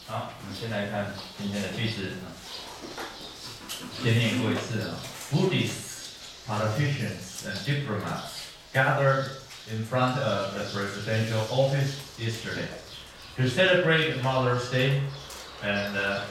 好，我们先来看今天的句子啊，先念过一次啊。Buddhist politicians and diplomats gathered in front of the presidential office yesterday to celebrate Mother's Day and the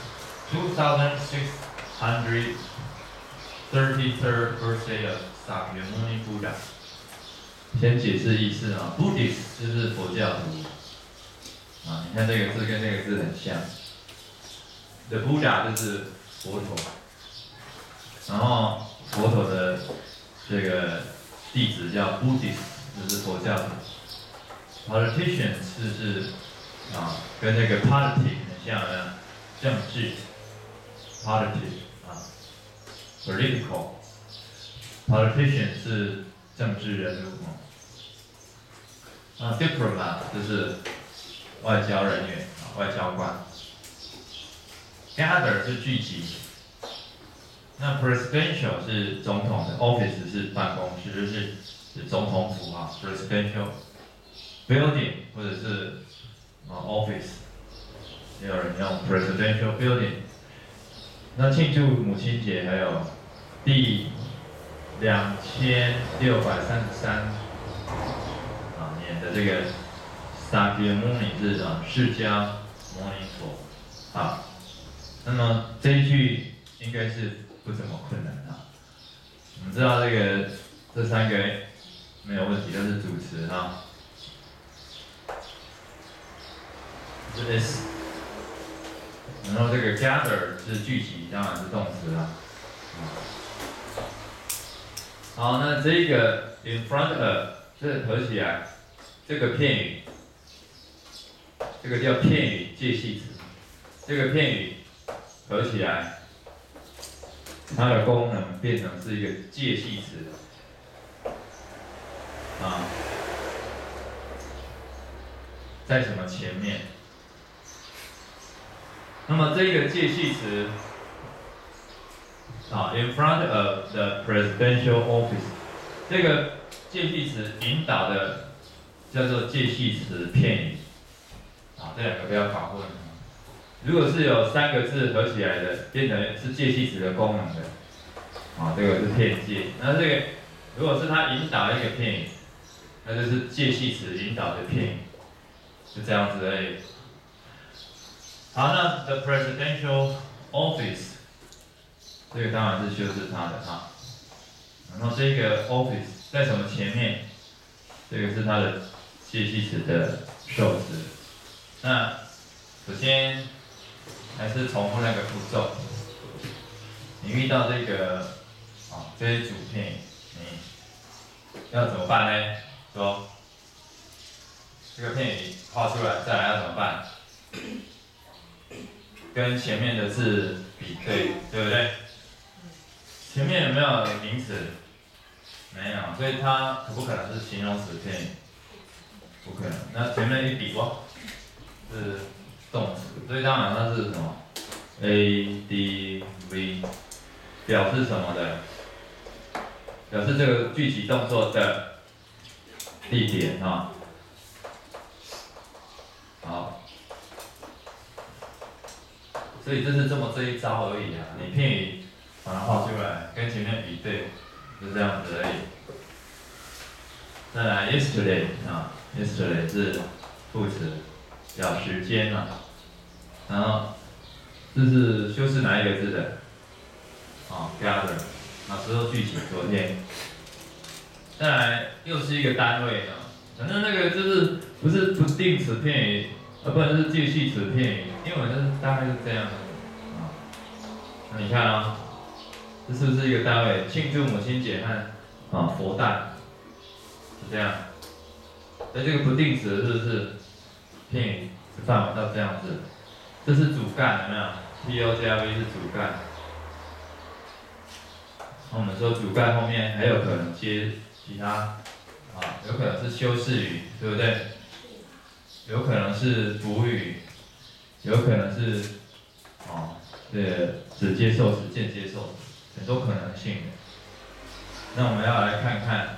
2633rd birthday of Sakyamuni Buddha。先解释意思啊 ，Buddhist 就是佛教徒。啊，你看这个字跟这个字很像。The Buddha 就是佛陀，然后佛陀的这个弟子叫 Buddhist， 就是佛教徒。Politicians 就是跟那个 politic 很像的政治 ，politic political politician 是政治人物diplomat 就是外交人员外交官。Gather 是聚集，那 presidential 是总统的 ，office 是办公室，就是总统府presidential building 或者是office， 也有人用 presidential building。那庆祝母亲节还有第2633年的这个 Sakyamuni 是释迦牟尼佛那么这一句应该是不怎么困难我们知道这三个没有问题，都是主词是 S， 然后这个 gather 是聚集，当然是动词好，那这个 in front of 这合起来，这个片语，这个叫片语介系词，这个片语合起来，它的功能变成是一个介系词在什么前面？那么这个介系词in front of the presidential office， 这个介系词引导的叫做介系词片语这两个不要搞混。如果是有3个字合起来的，变成是介系词的功能的，这个是片介。那这个如果是它引导一个片语，那就是介系词引导的片语，是这样子而已。好，那 the presidential office， 这个当然是修饰它的然后这个 office 在什么前面？这个是它的介系词的受词。那首先还是重复那个步骤。你遇到这个这些主片语，你要怎么办呢？说这个片语画出来，再来要怎么办？跟前面的字比对，对不对？前面有没有名词？没有，所以它可不可能是形容词片语？不可能。那前面一比是动词，所以当然它是什么 ？ADV 表示什么的？表示这个具体动作的地点好，所以这是这一招而已你片语把它画出来，跟前面比对，就这样子而已。再来 yesterday yesterday 是副词，表时间然后这是修饰哪一个字的？gather， 时候具体昨天。再来又是一个单位反正那个就是不是不定词片语，不然是介系词片语，英文就是大概是这样那你看这是不是一个单位？庆祝母亲节和佛诞是这样。所以这个不定词是不是片语范围到这样子？这是主干有没有 ？P-O 加 V 是主干。我们说主干后面还有可能接其他有可能是修饰语，对不对？有可能是补语，有可能是直接受词、间接受词，很多可能性的。那我们要来看看，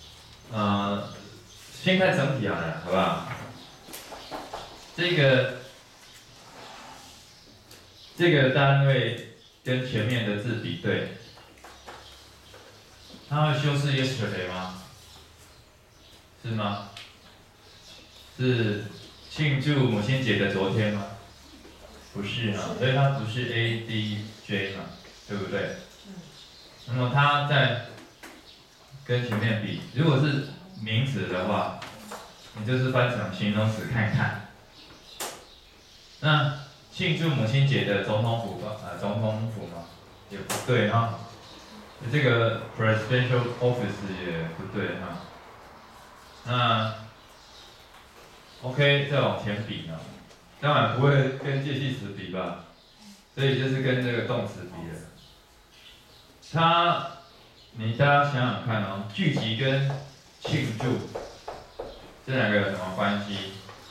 先看整体好了，好不好？这个这个单位跟前面的字比对，它会修饰 yesterday 吗？是吗？是庆祝母亲节的昨天吗？不是啊，所以它不是 ADJ 嘛，对不对？那么它在跟前面比，如果是名词的话，你就是翻成形容词看看。那庆祝母亲节的总统府吧，总统府嘛，也不对哈。这个 presidential office 也不对哈。那 OK， 再往前比呢，当然不会跟介系词比吧，所以就是跟这个动词比了。大家想想看哦，聚集跟庆祝这两个有什么关系？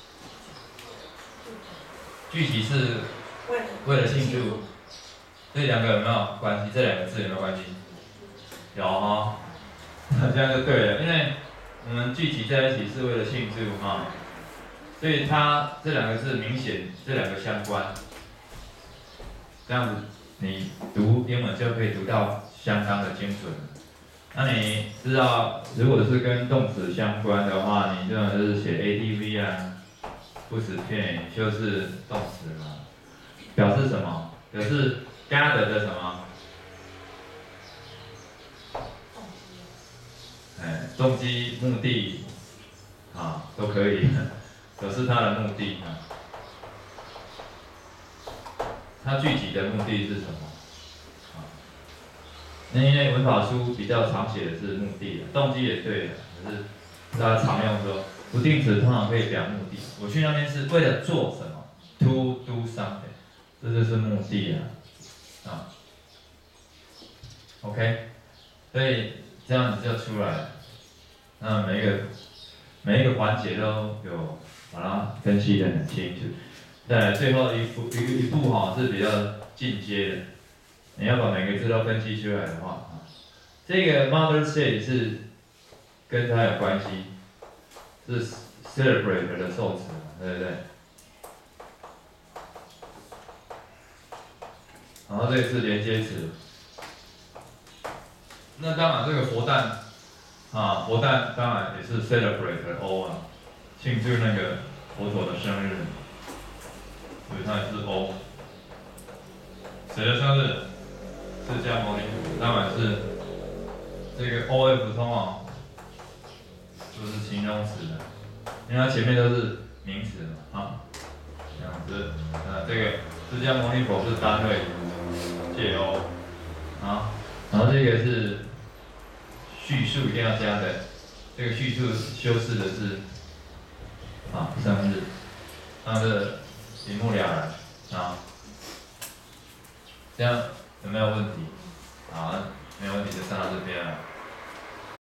聚集是为了庆祝，这两个有没有关系？这两个字有没有关系？有哈，这样就对了，因为我们聚集在一起是为了庆祝哈，所以它这两个字明显这两个相关，这样子你读英文就可以读到相当的精准。那你知道，如果是跟动词相关的话，你就是写 ADV 啊，副词片语就是动词嘛，表示什么？表示 gather 的什么？动机、目的啊都可以，表示它的目的啊。它具体的目的是什么？那因为文法书比较常写的是目的的，动机也对的，可是大家常用说不定词通常可以表目的。我去那边是为了做什么 ？To do something， 这就是目的啊。OK， 所以这样子就出来了。那每一个环节都有把它分析得很清楚。再来最后一步哈是比较进阶的。你要把每个字都分析出来的话，这个 Mother's Day 是跟它有关系，是 celebrate 的受词嘛，对不对？然后这个是连接词。那当然这个活诞活诞当然也是 celebrate O 啊，庆祝那个佛陀的生日，所以它也是 O。谁的生日？释迦牟尼佛，当然是这个 OF 通常就是形容词的，因为它前面都是名词嘛，这样子，这个释迦牟尼佛是单位借 O，然后这个是叙述一定要加的，这个叙述修饰的是生日，那这一目了然这样有没有问题？好，没有问题就上到这边了。